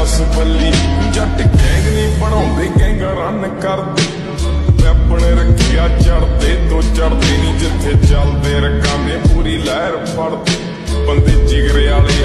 ਉਸ ਬੱਲੀ ਜੱਟ ਗੈਂਗ ਨਹੀਂ ਬਣਾਉਂਦੇ ਗੈਂਗ ਰਨ ਕਰਦੇ ਵੈਪਨ ਰੱਖਿਆ ਚੜਦੇ ਤੋਂ ਚੜਦੇ ਨਹੀਂ ਜਿੱਥੇ ਚੱਲਦੇ ਰਕਾਨੇ ਪੂਰੀ ਲਹਿਰ ਫੜਦੇ ਬੰਦੇ ਜਿਗਰੇ